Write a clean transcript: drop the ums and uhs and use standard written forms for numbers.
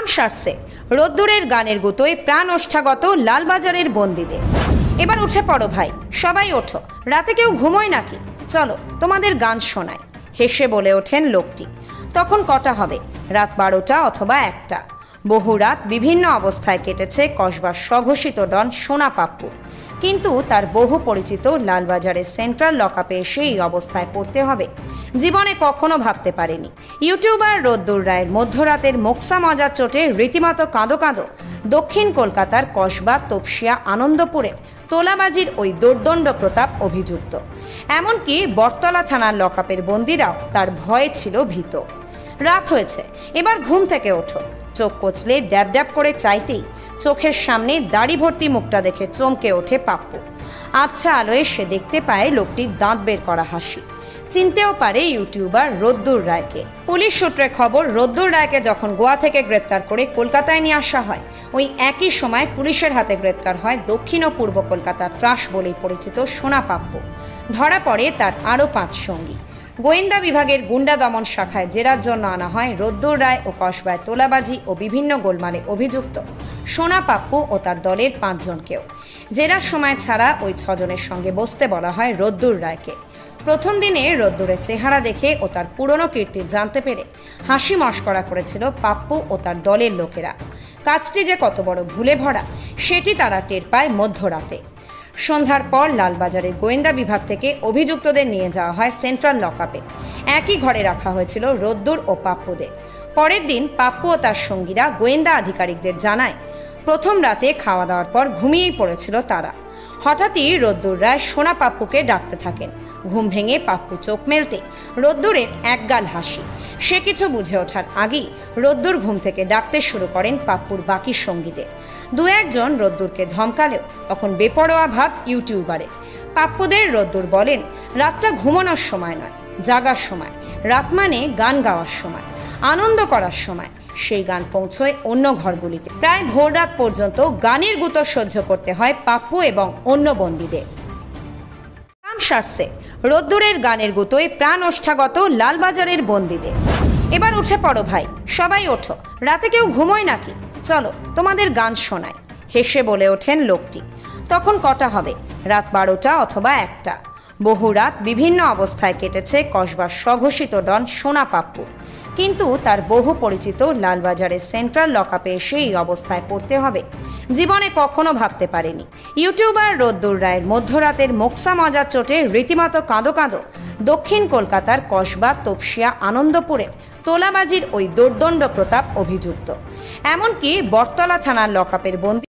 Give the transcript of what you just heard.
কাম সারছে রোদ্দুরের গানের গুতোয় প্রাণ ওষ্ঠাগত লালবাজারের বন্দীদের। এবার উঠে পড়ো ভাই, সবাই ওঠো, রাতে কেউ ঘুমোয় নাকি? চলো তোমাদের গান শোনায়, হেসে বলে ওঠেন লোকটি। তখন কটা হবে? রাত 12টা অথবা 1টা। বহু রাত বিভিন্ন অবস্থায় কেটেছে কসবার স্বঘোষিত ডন সোনা পাপ্পু, কিন্তু তার বহু পরিচিত লালবাজারের সেন্ট্রাল লকআপে এসে এই অবস্থায় পড়তে হবে জীবনে কখনো ভাবতে পারেনি। ইউটিউবার রোদ্দুর রায়ের মধ্যরাতের মোকসা মজার চোটে রীতিমতো কাঁদো কাঁদো দক্ষিণ কলকাতার কসবা তপসিয়া আনন্দপুরের তোলাবাজির ওই দোর্দণ্ড প্রতাপ অভিযুক্ত। এমনকি বটতলা থানার লকআপের বন্দীরাও তার ভয়ে ছিল ভীত। রাত হয়েছে, এবার ঘুম থেকে ওঠো। চোখ কচলে ড্যাব ড্যাব করে চাইতেই চোখের সামনে দাড়ি ভর্তি মুখটা দেখে চমকে ওঠে পাপ্পু। আবছা আলোয় সে দেখতে পায় লোকটির দাঁত বের করা হাসি। চিনতেও পারে ইউটিউবার রোদ্দুর রায়কে। পুলিশ সূত্রে খবর, রোদ্দুর রায়কে যখন গোয়া থেকে গ্রেপ্তার করে কলকাতায় নিয়ে আসা হয়, ওই একই সময় পুলিশের হাতে গ্রেপ্তার হয় দক্ষিণ ও পূর্ব কলকাতার ত্রাস বলেই পরিচিত সোনা পাপ্পু। ধরা পড়ে তার আরও 5 সঙ্গী। গোয়েন্দা বিভাগের গুন্ডা দমন শাখায় জেরার জন্য আনা হয় রোদ্দুর রায় ও কসবায় তোলাবাজি ও বিভিন্ন গোলমালে অভিযুক্ত সোনা পাপ্পু ও তার দলের 5 জনকেও। জেরার সময় ছাড়া ওই 6 জনের সঙ্গে বসতে বলা হয় রোদ্দুর রায়কে। প্রথম দিনে রোদ্দুরের চেহারা দেখে ও তার পুরনো কীর্তি জানতে পেরে হাসি মশকরা করেছিল পাপ্পু ও তার দলের লোকেরা। কাজটি যে কত বড় ভুলে ভরা সেটি তারা টের পায় মধ্যরাতে। সন্ধ্যার পর লালবাজারের গোয়েন্দা বিভাগ থেকে অভিযুক্তদের নিয়ে যাওয়া হয় সেন্ট্রাল লকআপে। একই ঘরে রাখা হয়েছিল রোদ্দুর ও পাপ্পুদের। পরের দিন পাপ্পু ও তার সঙ্গীরা গোয়েন্দা আধিকারিকদের জানায়, প্রথম রাতে খাওয়া দাওয়ার পর ঘুমিয়েই পড়েছিল তারা। হঠাৎই রোদ্দুর রায় সোনা পাপ্পুকে ডাকতে থাকেন। ঘুম ভেঙে পাপ্পু চোখ মেলতে রোদ্দুরের একগাল হাসি। সে কিছু বুঝে ওঠার আগেই রোদ্দুর ঘুম থেকে ডাকতে শুরু করেন পাপ্পুর বাকি সঙ্গীদের। 2-1 জন রোদ্দুরকে ধমকালেও তখন বেপরোয়া ভাব ইউটিউবারে। পাপ্পুদের রোদ্দুর বলেন, রাতটা ঘুমানোর সময় নয়, জাগার সময়। রাত মানে গান গাওয়ার সময়, আনন্দ করার সময়। সেই গান পৌঁছয় অন্য ঘরগুলিতে। প্রায় ভোর রাত পর্যন্ত গানের গুতো সহ্য করতে হয় পাপ্পু এবং অন্য বন্দীদের। কাম সারছে রোদ্দুরের গানের গুতোয় প্রাণ ওষ্ঠাগত লালবাজারের বন্দীদের। এবার উঠে পড়ো ভাই, সবাই ওঠো, রাতে কেউ ঘুমোয় নাকি? চলো তোমাদের গান শোনায়, হেসে বলে ওঠেন লোকটি। তখন কটা হবে? রাত 12টা অথবা 1টা। বহু রাত বিভিন্ন অবস্থায় কেটেছে কসবার স্বঘোষিত ডন সোনা পাপ্পু, কিন্তু তার বহু পরিচিত লালবাজারের সেন্ট্রাল লকআপে এসে এই অবস্থায় পড়তে হবে জীবনে কখনো ভাবতে পারেনি। ইউটিউবার রোদ্দুর রায়ের মধ্যরাতের মোকসা মজার চোটে রীতিমতো কাঁদো কাঁদো দক্ষিণ কলকাতার কসবা তপসিয়া আনন্দপুরের তোলাবাজির ওই দোর্দণ্ড প্রতাপ অভিযুক্ত। এমনকি বটতলা থানার লকআপের বন্দী